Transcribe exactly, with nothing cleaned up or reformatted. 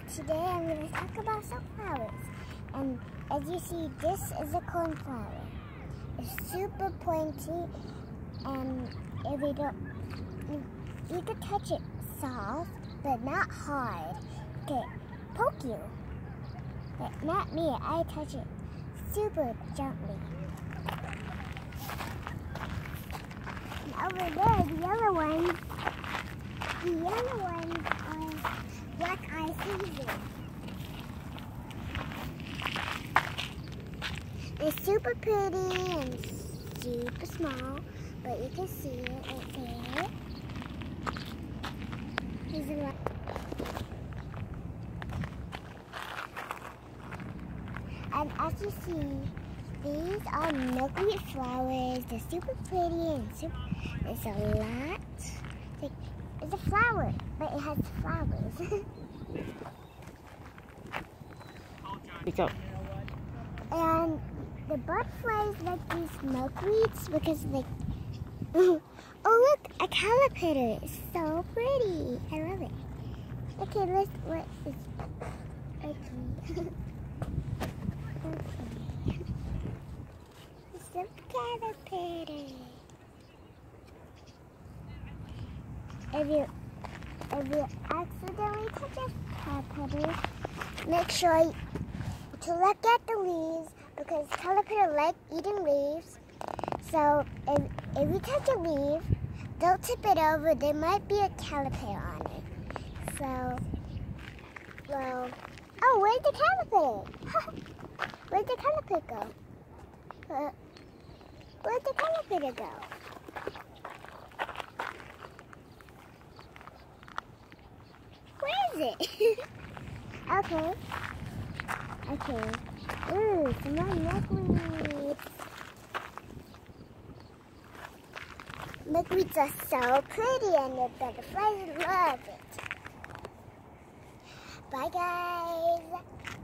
today I'm going to talk about sunflowers. And as you see, this is a cornflower. It's super pointy, and if you don't, you, you can touch it soft, but not hard. Okay, poke you. But not me, I touch it super gently. And over there, the yellow ones, the yellow ones are black eye Caesar. It's super pretty and super small, but you can see it right there. There's a lot. And as you see, these are milkweed flowers. They're super pretty and super. There's a lot. It's, like, it's a flower, but it has flowers. Go. And the butterflies like these milkweeds because like, oh look, a caterpillar. It's so pretty. I love it. Okay, let's, what is, okay. Okay. It's a caterpillar. If you, if you accidentally touch a caterpillar, make sure you, to look at the leaves, because caterpillar like eating leaves. So if, if you touch a leaf, don't tip it over. There might be a caterpillar on it. So, well, oh, where'd the caterpillar? Where'd the caterpillar go? Uh, where'd the caterpillar go? Where is it? Okay. Okay. Ooh, some more milkweeds. Milkweeds are so pretty and the butterflies love it. Bye guys.